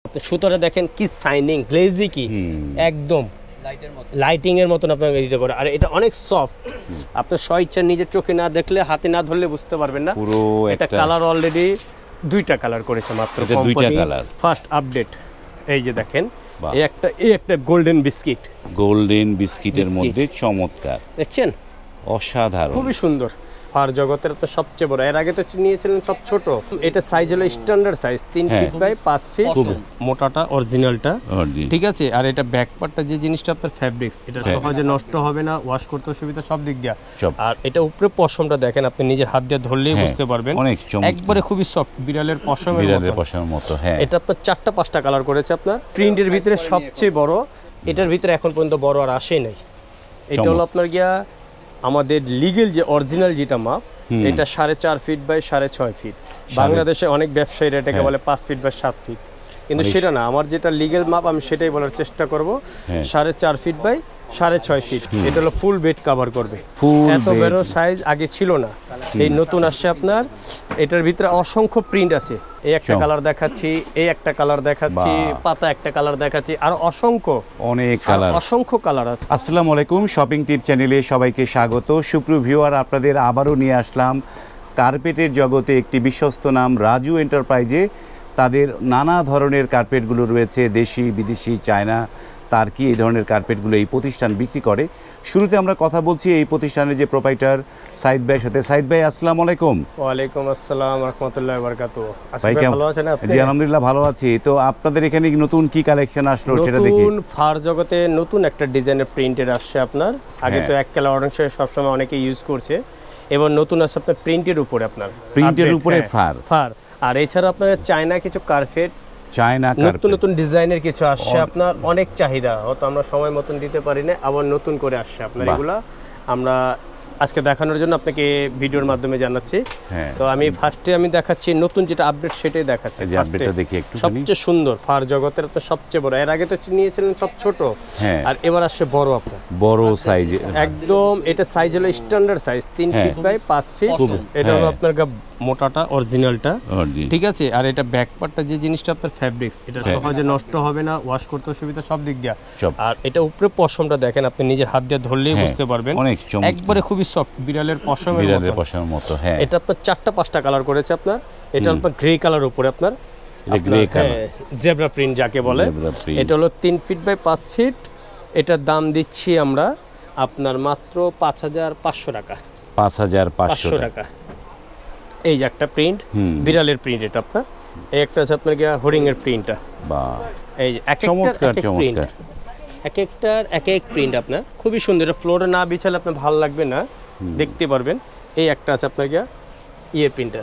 সুতোটা দেখেন কি শাইনিং গ্লেজি কি একদম লাইটিং এর মতন আপনার এডিট করে। আর এটা অনেক সফট, আপনার স্বইচ্ছা নিজের চোখে না দেখলে হাতে না ধরলে বুঝতে পারবেন না। পুরো এটা কালার অলরেডি দুইটা কালার করেছে মাত্র, দুইটা কালার ফার্স্ট আপডেট। এই যে দেখেন এই একটা গোল্ডেন বিস্কিট, গোল্ডেন বিস্কিটের মধ্যে চমৎকার, দেখছেন অসাধারণ, খুবই সুন্দর। ফার জগতের তো সবচেয়ে বড়, এর আগে তো নিয়েছিলেন সব ছোট। এটা সাইজ হলো standard size 3 feet by 5 feet, মোটাটা অরিজিনালটা, ঠিক আছে। আর এটা ব্যাক পার্টটা যে জিনিসটা আপনার ফ্যাব্রিক্স, এটা সহজে নষ্ট হবে না, ওয়াশ করতে সুবিধা সব দিক দিয়ে। আর এটা উপরে পশমটা দেখেন, আপনি নিজের হাত দিয়ে ধরলেই বুঝতে পারবেন, একবারে খুবই সফট, বিড়ালের পশমের মতো। হ্যাঁ, এটা আপনার 4টা-5টা কালার করেছে আপনার। প্রিন্টের ভিতরে সবচেয়ে বড়, এটার ভিতরে এখন পর্যন্ত বড় আর আসেই নাই। এটা হলো আপনার গিয়া আমাদের লিগেল যে অরিজিনাল যেটা মাপ, এটা 4.5 ফিট বাই 6.5 ফিট। বাংলাদেশে অনেক ব্যবসায়ীরা এটাকে বলে 5 ফিট বা 7 ফিট, কিন্তু সেটা না, আমার যেটা লিগেল মাপ আমি সেটাই বলার চেষ্টা করব। 4.5 ফিট বাই 6.5 ফিট। এটা হলো ফুল বেড কভার করবে, এত বড় সাইজ আগে ছিল না, এই নতুন আসছে আপনার। এটার ভিতরে অসংখ্য প্রিন্ট আছে, এই একটা কালার দেখাচ্ছি, এই একটা কালার দেখাচ্ছি, পাতা একটা কালার দেখাচ্ছি, আর অসংখ্য কালার আছে। আসসালামু আলাইকুম, শপিং টিপ চ্যানেলে সবাইকে স্বাগত। সুপ্রিয় ভিউয়ার, আপনাদের আবারও নিয়ে আসলাম কার্পেটের জগতে একটি বিশ্বস্ত নাম রাজু এন্টারপ্রাইজে। তাদের নানা ধরনের কার্পেটগুলো রয়েছে, দেশি বিদেশি, চায়না, তার্কি, এই ধরনের কার্পেটগুলো এই প্রতিষ্ঠান বিক্রি করে। শুরুতে আমরা কথা বলছি এই প্রতিষ্ঠানের যে প্রোপাইটার সাইদ ভাইয়ের সাথে। সাইদ ভাই, আসসালামু আলাইকুম। ওয়ালাইকুম আসসালাম রাহমাতুল্লাহি ওয়া বারাকাতুহু। ভাই ভালো আছেন আপনি? জি আলহামদুলিল্লাহ ভালো আছি। তো আপনাদের এখানে নতুন কি কালেকশন আসলো সেটা দেখি। নতুন ফার জগতে নতুন একটা ডিজাইনের প্রিন্টের আসছে আপনার। আগে তো এক কালার অরেঞ্জ সবসময় অনেকে ইউজ করছে, এবার নতুন আসছে আপনার প্রিন্টের উপরে, আপনার প্রিন্টের উপরে ফার। আর এছাড়া আপনার চায়না কিছু কার্পেট, নতুন ডিজাইনের কিছু আসছে আপনার, অনেক চাহিদা, হয়তো আমরা সময় মতন দিতে পারি না, আবার নতুন করে আসছে আপনার। এগুলা আমরা আজকে দেখানোর জন্য আপনাকে ভিডিওর মাধ্যমে জানাচ্ছি। তো আমি ফার্স্টে দেখাচ্ছি নতুন যেটা আপডেট, সেটাই দেখাচ্ছি। সবচেয়ে সুন্দর ফার জগতের তো সবচেয়ে বড়, এর আগে তো নিয়েছিলেন সব ছোট, আর এবার আসছে বড় আপনার, বড় সাইজ একদম। এটা সাইজ হলো standard size 3 feet by 5 feet. এটা হলো আপনার মোটাটা অরিজিনালটা, ঠিক আছে। আর এটা ব্যাক পার্টটা যে জিনিসটা আপনার ফ্যাব্রিক্স, এটা সহজে নষ্ট হবে না, ওয়াশ করতে সুবিধা সব দিক দিয়ে। আর এটা উপরে পশমটা দেখেন, আপনি নিজের হাত দিয়ে ধরলেই বুঝতে পারবেন, একবারে খুবই সফট, বিড়ালের পশমের মতো। হ্যাঁ, এটা আপনার 4টা-5টা কালার করেছে আপনার। এটা আপনার গ্রে কালার উপরে আপনার জেব্রা প্রিন্ট যাকে বলে। এটা হলো 3 ফিট বাই 5 ফিট। এটার দাম দিচ্ছি আমরা আপনার মাত্র 5,500 টাকা। 5,500 টাকা। এই যে একটা প্রিন্ট, বিড়ালের প্রিন্ট, এটা আপনার। এই একটা আছে আপনার হরিং এর প্রিন্টটা, এই যে এক একটার এক এক প্রিন্ট আপনার, খুবই সুন্দর। ফ্লোরে না বিছালে আপনার ভালো লাগবে না, দেখতে পারবেন। এই একটা আছে আপনার প্রিন্টটা,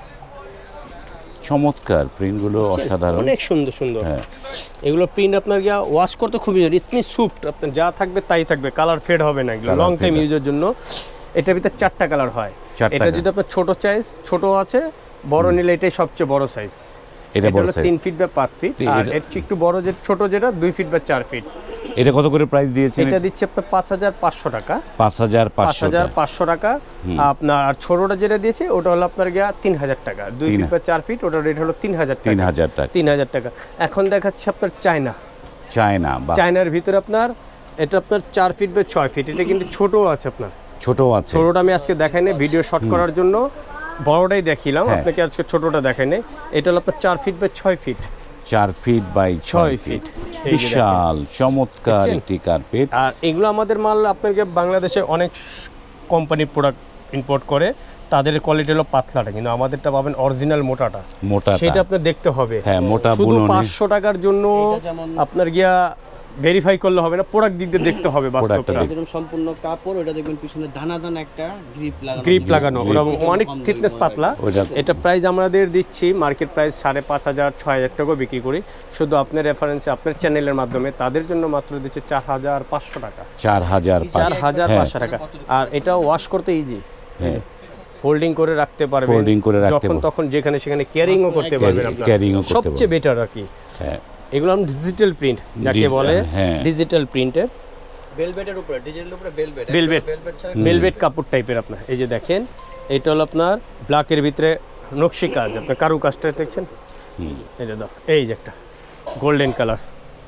চমৎকার প্রিন্টগুলো, অসাধারণ, অনেক সুন্দর সুন্দর। এগুলো প্রিন্ট আপনার ওয়াশ করতে খুবই স্মুথ সুফট, আপনার যা থাকবে তাই থাকবে, কালার ফেড হবে না, এগুলো লং টাইম ইউজের জন্য। এটার ভিতরে 4টা কালার হয়। এটা যদি আপনার ছোট সাইজ, ছোট আছে, বড় নিলে এটাই সবচেয়ে বড় সাইজ। এটা হলো 3 ফিট বা 5 ফিট, আর এর একটু বড় যে ছোট যেটা 2 ফিট বা 4 ফিট। এটা কত করে প্রাইস দিয়েছেন? এটা দিচ্ছে আপনার 5,500 টাকা। 5,500 টাকা আপনার। আর ছোটটা যেটা দিয়েছে ওটা হলো আপনার 3,000 টাকা। 2 ফিট বা 4 ফিট, ওটার রেট হলো 3,000 টাকা। 3,000 টাকা। এখন দেখাচ্ছে আপনার চায়নার ভিতরে আপনার, এটা আপনার 4 ফিট বা 6 ফিট। এটা কিন্তু ছোট আছে আপনার, ছোটটা আমি আজকে দেখাই নাই ভিডিও শর্ট করার জন্য, বড়টাই দেখিলাম আপনাকে, আজকে ছোটটা দেখাই নাই। এটা হলো আপনার 4 feet by 6 feet. 4 feet by 6 feet, বিশাল চমৎকার একটি কার্পেট। আর এগুলো আমাদের মাল আপনাকে বাংলাদেশে অনেক কোম্পানি প্রোডাক্ট ইম্পোর্ট করে, তাদের কোয়ালিটি হলো পাতলাটা, কিন্তু আমাদেরটা পাবেন অরিজিনাল মোটাটা, সেটা আপনার দেখতে হবে। শুধু 500 টাকার জন্য আপনার ভেরিফাই করলে হবে না, প্রোডাক্ট দিক দিয়ে দেখতে হবে। বাস্তবটা একদম সম্পূর্ণ কাপড়, ওটা দেখবেন পিছনে দানা একটা গ্রিপ লাগানো, ওটা অনেক থিকনেস পাতলা। এটা প্রাইস আমাদের দিচ্ছি মার্কেট প্রাইস 5,500-6,000 টাকা বিক্রি করি। শুধু আপনার রেফারেন্সে, আপনার চ্যানেলের মাধ্যমে তাদের জন্য মাত্র দিচ্ছে 4,500 টাকা। 4,500 টাকা। আর এটা ওয়াশ করতে ইজি, ফোল্ডিং করে রাখতে পারবেন, যখন তখন যেখানে সেখানে ক্যারিংও করতে পারবেন, সবচেয়ে বেটার আর কি। এগুলো ডিজিটাল প্রিন্ট যাকে বলে, ডিজিটাল প্রিন্টের ভেলভেটের উপরে, ডিজিটাল উপরে ভেলভেট কাপড় টাইপের আপনার। এই যে দেখেন, এটা হলো আপনার ব্ল্যাকের ভিতরে নকশি কাজ, আপনার কারু কাজটা দেখছেন, এই যে এই যে একটা গোল্ডেন কালার,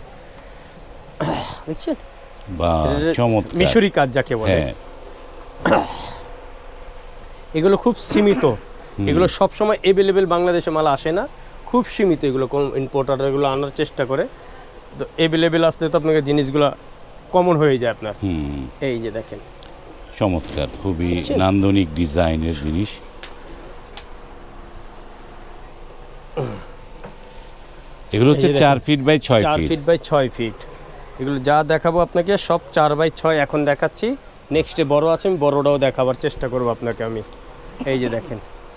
দেখছেন? বাহ, চমৎকার। মিশরি কাজ যাকে বলে। হ্যাঁ, এগুলো খুব সীমিত, এগুলো সব সময় অ্যাভেলেবেল বাংলাদেশে মাল আসে না, খুব সীমিত। এগুলো কোন ইম্পোর্টার এগুলো আনার চেষ্টা করে, তো অ্যাভেলেবেল আসলে তো আপনাকে জিনিসগুলো কমন হয়ে যায় আপনার। এই যে দেখেন, চমৎকার, খুবই নান্দনিক ডিজাইনের জিনিস। এগুলো হচ্ছে 4 feet by 6 4 feet. Feet by 6 feet. এগুলো যা দেখাবো আপনাকে সব 4 বাই 6 এখন দেখাচ্ছি। নেক্সটে বড় আছে, আমি বড়টাও দেখাবার চেষ্টা করব আপনাকে আমি। এই যে দেখেন,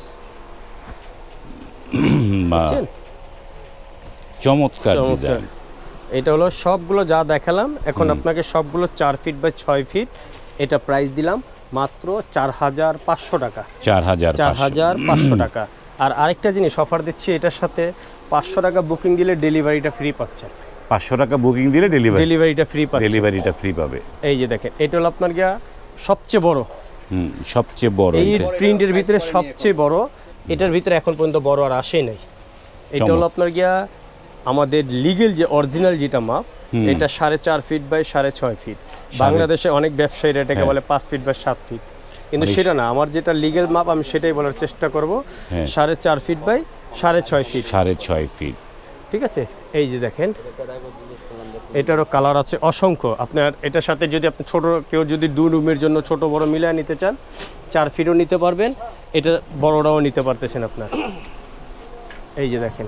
চমৎকার ডিজাইন। এটা হলো সবগুলো যা দেখালাম, এখন আপনাকে সবগুলো 4 ফিট বাই 6 ফিট। এটা প্রাইস দিলাম মাত্র 4500 টাকা। 4500 টাকা। আর আরেকটা জিনিস অফার দিচ্ছি, এটার সাথে 500 টাকা বুকিং দিলে ডেলিভারিটা ফ্রি পাচ্ছেন। 500 টাকা বুকিং দিলে ডেলিভারিটা ফ্রি পাচ্ছেন। ডেলিভারিটা ফ্রি পাবে। এই যে দেখেন, এটা হলো আপনার গিয়া সবচেয়ে বড়, সবচেয়ে বড় এই প্রিন্টের ভিতরে সবচেয়ে বড়। এটার ভিতরে এখন পর্যন্ত বড় আর আসেই নাই। এটা হলো আপনার গিয়া আমাদের লিগেল যে অরিজিনাল যেটা মাপ, এটা 4.5 ফিট বাই 6.5 ফিট। বাংলাদেশে অনেক ব্যবসায়ীরা এটাকে বলে 5 ফিট বাই 7 ফিট, কিন্তু সেটা না, আমার যেটা লিগেল মাপ আমি সেটাই বলার চেষ্টা করব। 4.5 ফিট বাই 6.5 ফিট। 6.5 ফিট, ঠিক আছে? এই যে দেখেন, এটারও কালার আছে অসংখ্য। আপনার এটার সাথে যদি আপনি ছোট কেউ যদি 2 রুমের জন্য ছোট বড় মিলিয়ে নিতে চান, 4 ফিটও নিতে পারবেন, এটা বড়টাও নিতে পারতেছেন আপনার। এই যে দেখেন,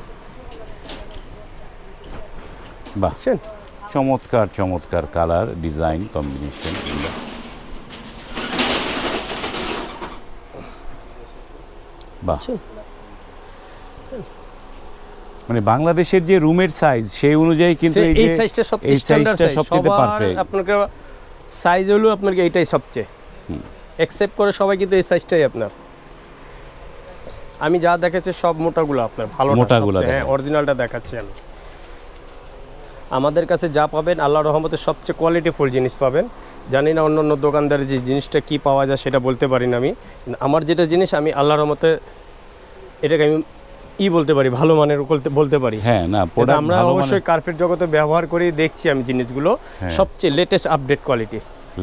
বাহ, চমৎকার চমৎকার কালার ডিজাইন কম্বিনেশন। বাহ, মানে বাংলাদেশের যে রুমের সাইজ সেই অনুযায়ী কিন্তু এই সাইজটা সবচেয়ে স্ট্যান্ডার্ড সাইজ, সবচেয়ে পারফেক্ট। আপনাকে সাইজ হলো আপনার এইটাই সবচেয়ে অ্যাকসেপ্ট করে সবাই, কিন্তু এই সাইজটাই আপনার। আমি যা দেখাচ্ছি সব মোটাগুলো আপনার, ভালো মোটাগুলো, হ্যাঁ অরিজিনালটা দেখাচ্ছি আমি। আমাদের কাছে যা পাবেন আল্লাহর রহমতে সবচেয়ে কোয়ালিটিফুল জিনিস পাবেন। জানি না অন্য অন্য দোকানদারে যে জিনিসটা কি পাওয়া যায় সেটা বলতে পারি না আমি। আমার যেটা জিনিস আমি আল্লাহর রহমতে এটাকে আমি বলতে পারি, ভালো মানের বলতে পারি। হ্যাঁ, না আমরা অবশ্যই কার্পেট জগতে ব্যবহার করি, দেখছি আমি জিনিসগুলো সবচেয়ে লেটেস্ট আপডেট কোয়ালিটি।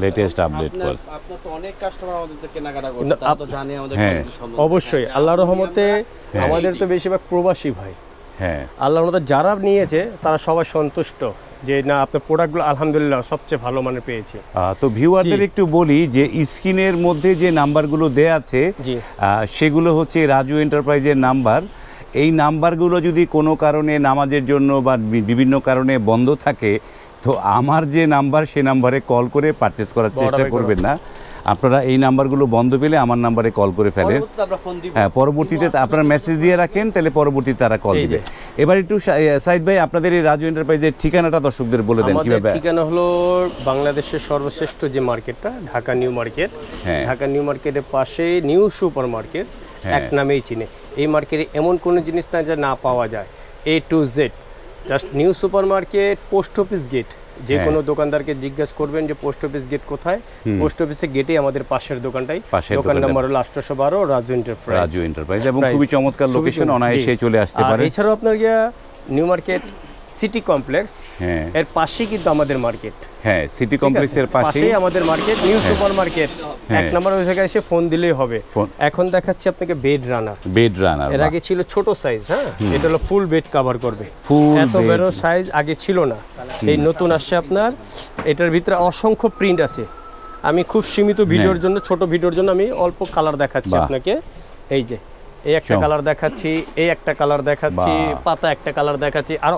আপনার তো অনেক কাস্টমার আমাদের কেনাকাটা করছে, তারা তো জানে আমাদের কোয়ালিটি সম্বন্ধে। অবশ্যই আল্লাহর রহমতে আমাদের তো বেশিরভাগ প্রবাসী ভাই। হ্যাঁ, আল্লাহর রহমতে যারা নিয়েছে তারা সবাই সন্তুষ্ট যে না আপনার প্রোডাক্টগুলো আলহামদুলিল্লাহ সবচেয়ে ভালো মানের পেয়েছি। তো ভিউয়ারদের একটু বলি যে স্ক্রিনের মধ্যে যে নাম্বারগুলো দেয়া আছে সেগুলো হচ্ছে রাজু এন্টারপ্রাইজের নাম্বার। এই নাম্বারগুলো যদি কোনো কারণে নামাজের জন্য বা বিভিন্ন কারণে বন্ধ থাকে, তো আমার যে নাম্বার সে নাম্বারে কল করে পারচেস করার চেষ্টা করবেন না। আপনারা এই নাম্বারগুলো বন্ধ পেলে আমার নাম্বারে কল করে ফেলেন। হ্যাঁ, পরবর্তীতে আপনারা মেসেজ দিয়ে রাখেন, তাহলে পরবর্তীতে তারা কল দিবে। এবার একটু সাইদ ভাই আপনাদের এই রাজু এন্টারপ্রাইজের ঠিকানাটা দর্শকদের বলে দেন কিভাবে। ঠিকানা হলো বাংলাদেশের সর্বশ্রেষ্ঠ যে মার্কেটটা Dhaka new market. Dhaka new মার্কেটের পাশে নিউ সুপার মার্কেট এক নামেই চিনে। এই মার্কেটে এমন কোনো জিনিস না যা না পাওয়া যায়, A to Z। Just new super market, post office gate, যে কোনো দোকানদারকে জিজ্ঞাসা করবেন যে পোস্ট অফিস গেট কোথায়, পোস্ট অফিসের গেটেই আমাদের পাশের দোকানটাই। দোকান নাম্বার হলো 812 রাজু এন্টারপ্রাইজ। এবং খুবই চমৎকার লোকেশন, অনায়াসে চলে আসতে পারে। এছাড়াও আপনার গিয়া নিউ মার্কেট সিটি কমপ্লেক্স এর পাশেই কিন্তু আমাদের মার্কেট। হ্যাঁ, সিটি কমপ্লেক্সের পাশেই আমাদের মার্কেট, নিউ সুপার মার্কেট। এক নম্বর ওই জায়গায় এসে ফোন দিলেই হবে। এখন দেখাচ্ছি আপনাকে বেড রানার। এর আগে ছিল ছোট সাইজ, হ্যাঁ, এটা হলো ফুল বেড কভার করবে। এত বড় সাইজ আগে ছিল না, এই নতুন আসছে আপনার। এটার ভিতরে অসংখ্য প্রিন্ট আছে। আমি খুব সীমিত ভিডিওর জন্য, ছোট ভিডিওর জন্য আমি অল্প কালার দেখাচ্ছি আপনাকে। এই যে এই একটা কালার দেখাচ্ছি, এই একটা কালার দেখাচ্ছি, পাতা একটা কালার দেখাচ্ছি, আর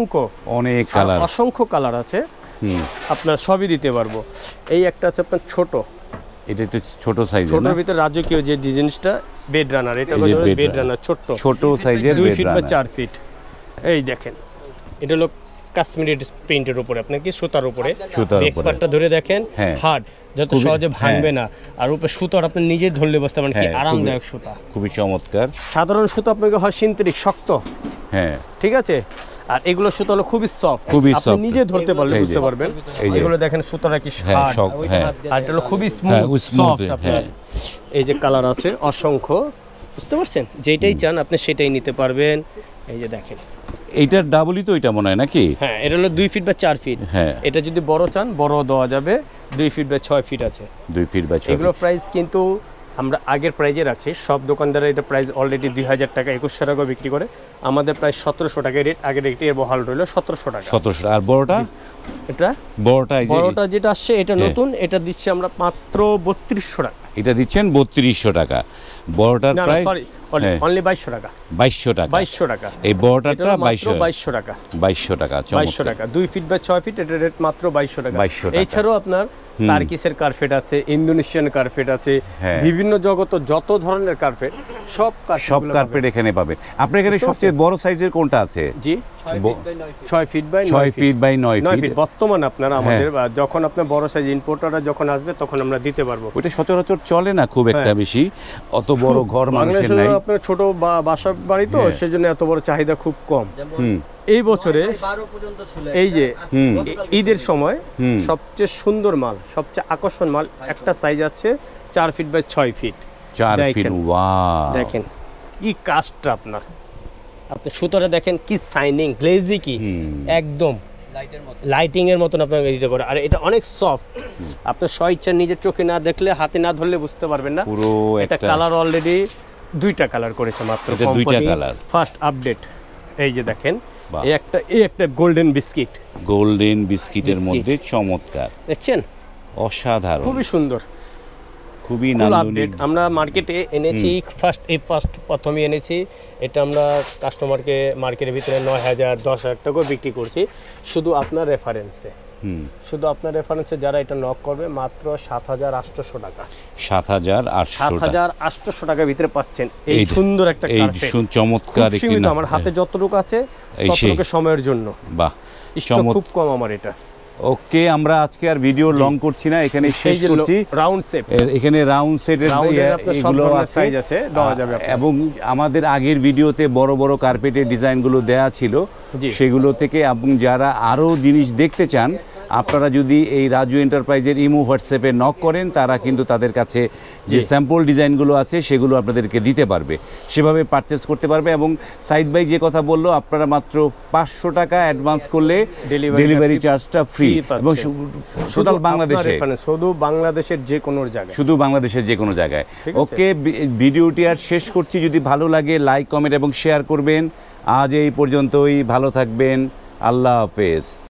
অসংখ্য কালার আছে। আপনার সবই দিতে পারবো। এই একটা আছে আপনার ছোট, এটা একটু ছোট সাইজের, ছোটর ভিতরে রাজকীয় যে জিনিসটা বেড রানার, এটা হলো বেড রানার ছোট সাইজের 2 ফিট বা 4 ফিট। এই দেখেন, এটা হলো কাশ্মীরি প্রিন্টের উপরে, আপনার কি সুতার উপরে, ব্যাকপার্টটা ধরে দেখেন, হার্ড, যত সহজে ভাঙবে না। আর উপরে সুতার আপনি নিজে ধরলে বসতে পারেন, কি আরামদায়ক সুতা, খুবই চমৎকার। সাধারণ সুতা আপনাকে হয় সিনথেটিক শক্ত, হ্যাঁ ঠিক আছে, আর এগুলো সুতা হলো খুবই সফট, আপনি নিজে ধরতে পারলে বুঝতে পারবেন। এগুলো দেখেন সুতাটা কি হার্ড, আর এটা হলো খুবই স্মুথ সফট। আপনার এই যে কালার আছে অসংখ্য, বুঝতে পারছেন, যেটাই চান আপনি সেটাই নিতে পারবেন। এই যে দেখেন, এইটার ডাবলই তো এটা মনে হয় নাকি? হ্যাঁ, এটা হলো 2 ফিট বা 4 ফিট। হ্যাঁ, এটা যদি বড় চান বড় দেওয়া যাবে, 2 ফিট বা 6 ফিট আছে। 2 ফিট বা 6 এগুলো প্রাইস কিন্তু আমরা আগের প্রাইজে রাখছি। সব দোকানদাররা এটা প্রাইস অলরেডি 2000 টাকা 2100 টাকা বিক্রি করে, আমাদের প্রায় 1700 টাকা রেট। আগের রেটে এর বহাল রইল 1700 টাকা। 1700। আর বড়টা? এটা বড়টা এই যে বড়টা যেটা আসছে এটা নতুন, এটা দিচ্ছি আমরা মাত্র 3200 টাকা। এটা দিচ্ছেন 3200 টাকা। বড়টার প্রাইস সরি অনলি 2200 টাকা। 2200 টাকা। 2200 টাকা। এই বড়টাটা 2200 টাকা। 2200 টাকা। 2200 টাকা। 2 ফিট বা 6 ফিট, এটা রেট মাত্র 2200 টাকা। 2200 টাকা। এছাড়াও আপনার টার্কিসের কার্পেট আছে, ইন্দোনেশিয়ান কার্পেট আছে, হ্যাঁ। বিভিন্ন জগত যত ধরনের কার্পেট, সব কার্পেট এখানে পাবেন। আপনার এখানে সবচেয়ে বড় সাইজের কোনটা আছে? জি, 6 feet by 6 feet by 9 feet. বর্তমান আপনারা আমাদের যখন আপনার বড় সাইজ ইম্পোর্টাররা যখন আসবে তখন আমরা দিতে পারবো। ওটা সচরাচর চলে না খুব একটা বেশি, অত বড় ঘর মানুষের নাই। আপনার ছোট বাসা বাড়ি তো, সেজন্য এত বড় চাহিদা খুব কম। এই বছরে 12 পর্যন্ত ছিল। এই যে ঈদের সময় সবচেয়ে সুন্দর মাল, সবচেয়ে আকর্ষণ মাল একটা সাইজ আছে 4 feet by 6 feet. 4 feet. Wow, দেখেন কি কাজটা আপনার, আপনি সুতোটা দেখেন কি শাইনিং, গ্লেজি কি একদম লাইটিং এর মতন আপনার এটা করে। আর এটা অনেক সফট, আপনার স্বইচ্ছা নিজের চোখে না দেখলে, হাতে না ধরলে বুঝতে পারবেন না। পুরো এটা কালার অলরেডি 2টা কালার করেছে মাত্র কোম্পানি, ফার্স্ট আপডেট। এই যে দেখেন, এই একটা গোল্ডেন বিস্কিট, গোল্ডেন বিস্কিটের মধ্যে চমৎকার, দেখছেন অসাধারণ, খুবই সুন্দর, খুবই আপডেট। আমরা মার্কেটে এনেছি প্রথমে এনেছি এটা, আমরা কাস্টমারকে মার্কেটের ভিতরে 9000 10,000 টাকা বিক্রি করছি। শুধু আপনার রেফারেন্সে, যারা এটা নক করবে মাত্র 7800 টাকা। 7800 টাকার ভিতরে পাচ্ছেন এই সুন্দর একটা কার্পেট, চমৎকার একটি। আমার হাতে যতটুকু আছে ততটুকু সময়ের জন্য, বাহ, স্টক খুব কম আমার এটা। ওকে, আমরা আজকে আর ভিডিও লং করছি না, এখানে শেষ করছি। রাউন্ড সেট, এখানে রাউন্ড সেটের এগুলো সাইজ আছে, দেওয়া যাবে। এবং আমাদের আগের ভিডিওতে বড় বড় কার্পেটের ডিজাইনগুলো দেয়া ছিল, সেগুলো থেকে এবং যারা আরো জিনিস দেখতে চান, আপনারা যদি এই রাজু এন্টারপ্রাইজের ইমো হোয়াটসঅ্যাপে নক করেন, তারা কিন্তু তাদের কাছে যে স্যাম্পল ডিজাইনগুলো আছে সেগুলো আপনাদেরকে দিতে পারবে, সেভাবে পারচেস করতে পারবে। এবং সাইদ ভাই যে কথা বললো, আপনারা মাত্র 500 টাকা অ্যাডভান্স করলে ডেলিভারি চার্জটা ফ্রি, এবং টোটাল বাংলাদেশে, শুধু বাংলাদেশের যে কোনো জায়গায়, শুধু বাংলাদেশের যে কোনো জায়গায়। ওকে, ভিডিওটি আর শেষ করছি। যদি ভালো লাগে লাইক, কমেন্ট এবং শেয়ার করবেন। আজ এই পর্যন্তই, ভালো থাকবেন, আল্লাহ হাফেজ।